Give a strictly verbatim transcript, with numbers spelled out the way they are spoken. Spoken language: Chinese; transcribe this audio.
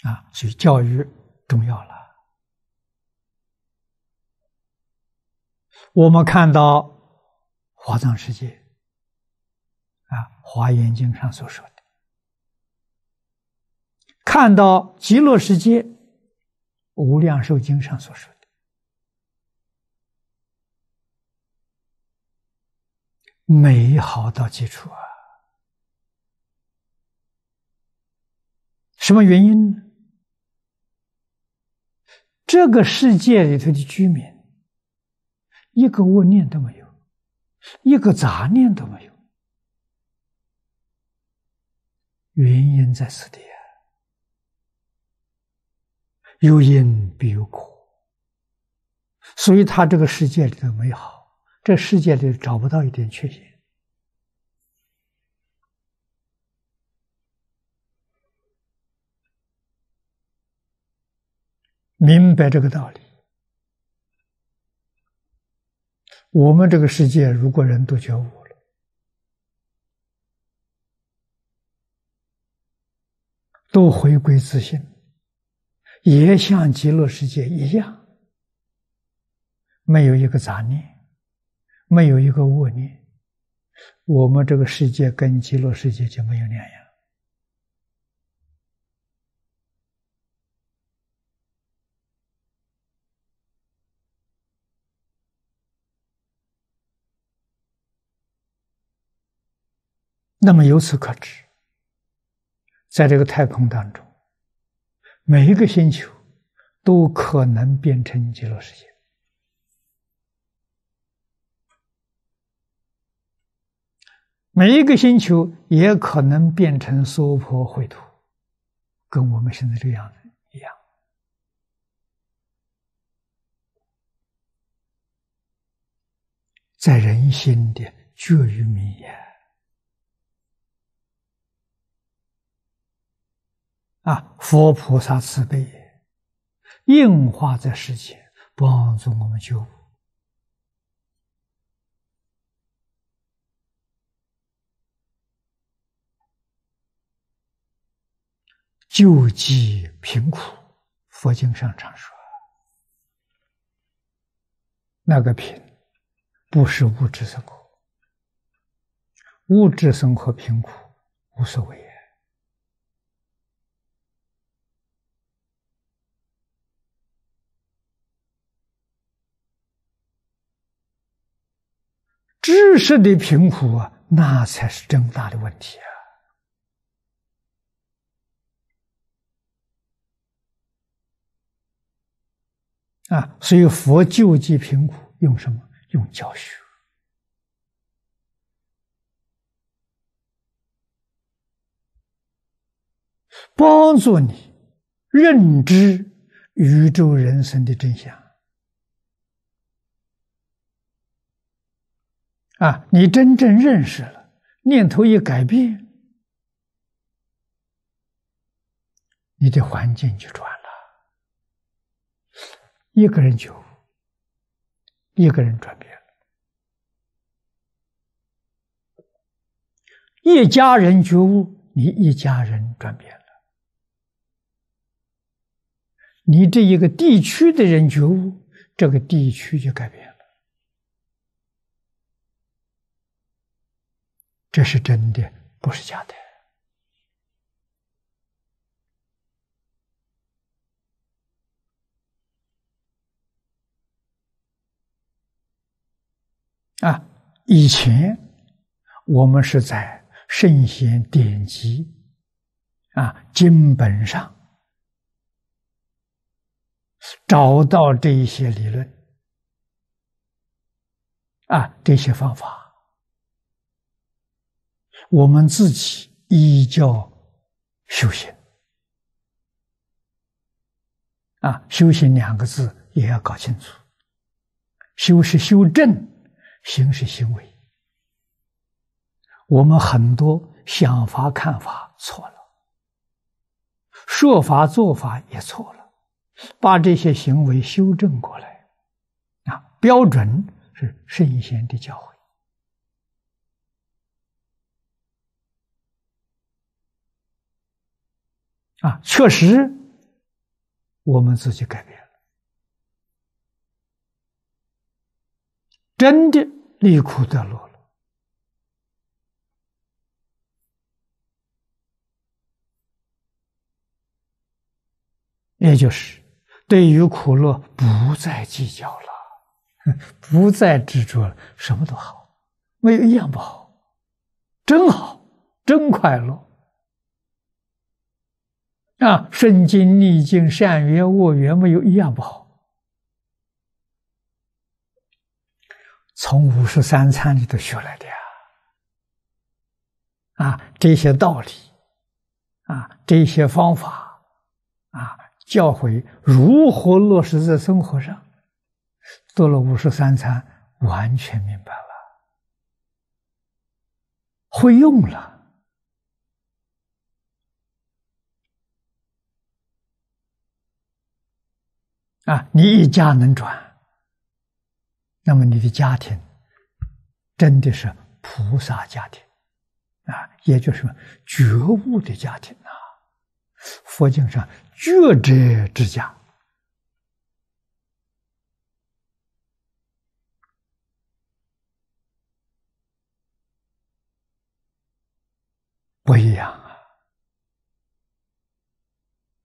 啊，所以教育重要了。我们看到华藏世界啊，《华严经》上所说的，看到极乐世界，《无量寿经》上所说的，美好到极处啊！什么原因呢？这个世界里头的居民，一个恶念都没有，一个杂念都没有。原因在此地啊，有因必有果，所以他这个世界里头美好，这世界里找不到一点缺陷。明白这个道理，我们这个世界如果人都觉悟了，都回归自性，也像极乐世界一样，没有一个杂念，没有一个恶念，我们这个世界跟极乐世界就没有两样。那么由此可知，在这个太空当中，每一个星球都可能变成极乐世界。每一个星球也可能变成娑婆秽土，跟我们现在这个样子一样。在人心的觉与迷也。啊，佛菩萨慈悲，应化在世间，帮助我们觉悟。救济贫苦，佛经上常说，那个贫不是物质生活，物质生活贫苦无所谓。知识的贫苦啊，那才是真大的问题啊！啊，所以佛救济贫苦用什么？用教学，帮助你认知宇宙人生的真相。啊，你真正认识了，念头一改变，你的环境就转了。一个人觉悟，一个人转变了；一家人觉悟，你一家人转变了；你这一个地区的人觉悟，这个地区就改变了。这是真的，不是假的。啊，以前我们是在圣贤典籍啊经本上找到这一些理论啊，这些方法。我们自己依教修行啊，修行两个字也要搞清楚。修是修正，行是行为。我们很多想法看法错了，说法做法也错了，把这些行为修正过来啊，标准是圣贤的教诲。啊，确实我们自己改变了，真的离苦得乐了。也就是对于苦乐不再计较了，不再执着了，什么都好，没有一样不好，真好，真快乐。啊，顺境逆境，善缘恶缘，没有一样不好。从五十三参里头学来的呀，啊，这些道理，啊，这些方法，啊，教诲如何落实在生活上，做了五十三参，完全明白了，会用了。啊，你一家能转，那么你的家庭真的是菩萨家庭啊，也就是觉悟的家庭啊。佛经上觉者之家，不一样。